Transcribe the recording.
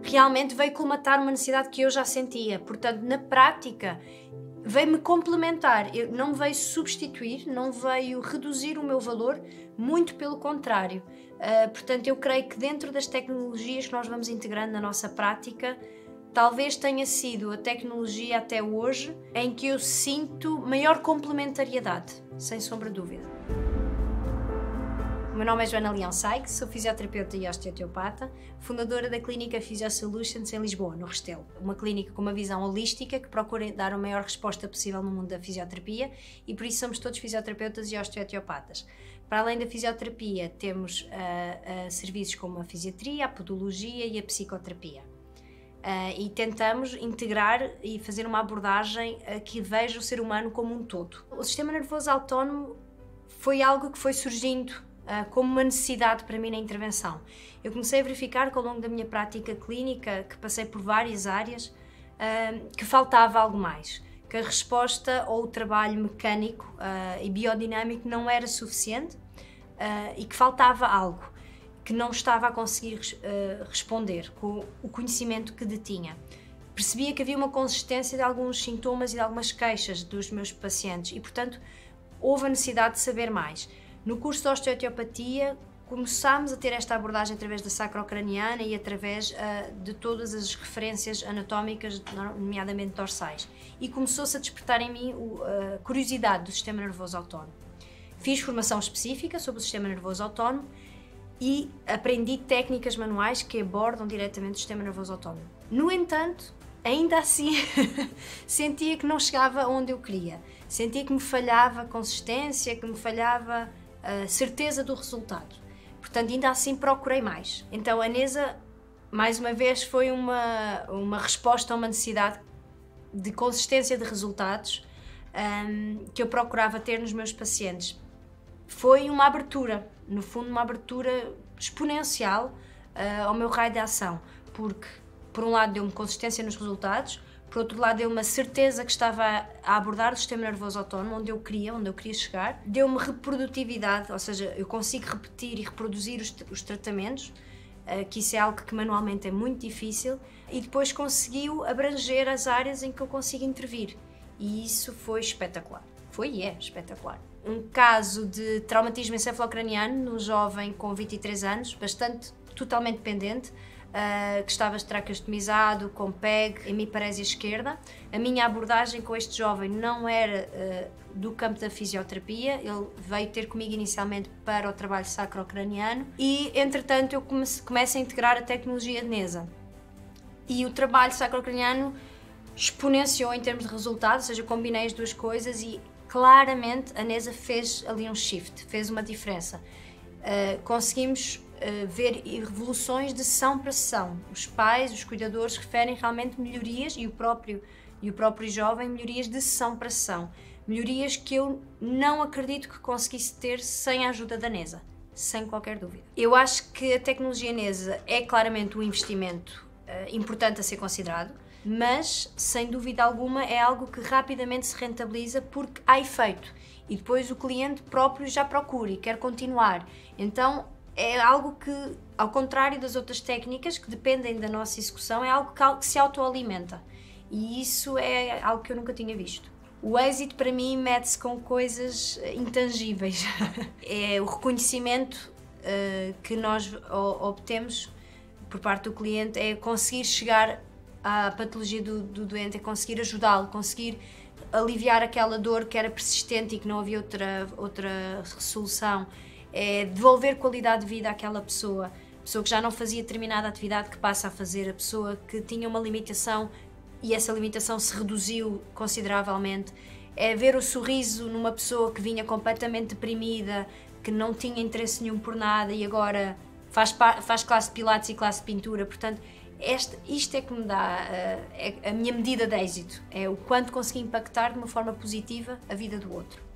realmente veio colmatar uma necessidade que eu já sentia. Portanto, na prática, veio-me complementar, não veio substituir, não veio reduzir o meu valor, muito pelo contrário. Portanto, eu creio que dentro das tecnologias que nós vamos integrando na nossa prática, talvez tenha sido a tecnologia até hoje em que eu sinto maior complementariedade, sem sombra de dúvida. O meu nome é Joana Leão Saig, sou fisioterapeuta e osteoteopata, fundadora da clínica PhysioSolutions em Lisboa, no Restelo. Uma clínica com uma visão holística que procura dar a maior resposta possível no mundo da fisioterapia e por isso somos todos fisioterapeutas e osteoteopatas. Para além da fisioterapia, temos serviços como a fisiatria, a podologia e a psicoterapia. E tentamos integrar e fazer uma abordagem que veja o ser humano como um todo. O sistema nervoso autónomo foi algo que foi surgindo como uma necessidade para mim na intervenção. Eu comecei a verificar que ao longo da minha prática clínica, que passei por várias áreas, que faltava algo mais, que a resposta ou o trabalho mecânico e biodinâmico não era suficiente e que faltava algo, que não estava a conseguir responder com o conhecimento que detinha. Percebia que havia uma consistência de alguns sintomas e de algumas queixas dos meus pacientes e, portanto, houve a necessidade de saber mais. No curso de osteoteopatia, começámos a ter esta abordagem através da sacrocraniana e através de todas as referências anatómicas, nomeadamente dorsais. E começou-se a despertar em mim a curiosidade do sistema nervoso autónomo. Fiz formação específica sobre o sistema nervoso autónomo e aprendi técnicas manuais que abordam diretamente o sistema nervoso autónomo. No entanto, ainda assim, sentia que não chegava onde eu queria. Sentia que me falhava a consistência, que me falhava a certeza do resultado. Portanto, ainda assim procurei mais. Então, a NESA, mais uma vez, foi uma resposta a uma necessidade de consistência de resultados que eu procurava ter nos meus pacientes. Foi uma abertura, no fundo, uma abertura exponencial ao meu raio de ação, porque, por um lado, deu-me consistência nos resultados, por outro lado, deu-me a certeza que estava a abordar o sistema nervoso autónomo, onde eu queria chegar. Deu-me reprodutividade, ou seja, eu consigo repetir e reproduzir os tratamentos, que isso é algo que manualmente é muito difícil, e depois conseguiu abranger as áreas em que eu consigo intervir. E isso foi espetacular. Foi e é espetacular. Um caso de traumatismo encefalocraniano no jovem com 23 anos, totalmente dependente, que estava traqueostomizado, com PEG, hemiparésia esquerda. A minha abordagem com este jovem não era do campo da fisioterapia, ele veio ter comigo inicialmente para o trabalho sacrocraniano e, entretanto, eu começo a integrar a tecnologia de NESA. E o trabalho sacrocraniano exponenciou em termos de resultados, ou seja, combinei as duas coisas e claramente a NESA fez ali um shift, fez uma diferença. Conseguimos ver evoluções de sessão para sessão. Os pais, os cuidadores referem realmente melhorias e o próprio jovem melhorias de sessão para sessão. Melhorias que eu não acredito que conseguisse ter sem a ajuda da NESA, sem qualquer dúvida. Eu acho que a tecnologia NESA é claramente um investimento importante a ser considerado, mas, sem dúvida alguma, é algo que rapidamente se rentabiliza porque há efeito e depois o cliente próprio já procura e quer continuar. Então, é algo que, ao contrário das outras técnicas que dependem da nossa execução, é algo que se autoalimenta. E isso é algo que eu nunca tinha visto. O êxito, para mim, mede-se com coisas intangíveis. É o reconhecimento que nós obtemos por parte do cliente, é conseguir chegar à patologia do doente, é conseguir ajudá-lo, conseguir aliviar aquela dor que era persistente e que não havia outra solução, é devolver qualidade de vida àquela pessoa que já não fazia determinada atividade, que passa a fazer, a pessoa que tinha uma limitação e essa limitação se reduziu consideravelmente, é ver o sorriso numa pessoa que vinha completamente deprimida, que não tinha interesse nenhum por nada e agora faz classe de pilates e classe de pintura. Portanto, isto é que me dá a minha medida de êxito, é o quanto consegui impactar de uma forma positiva a vida do outro.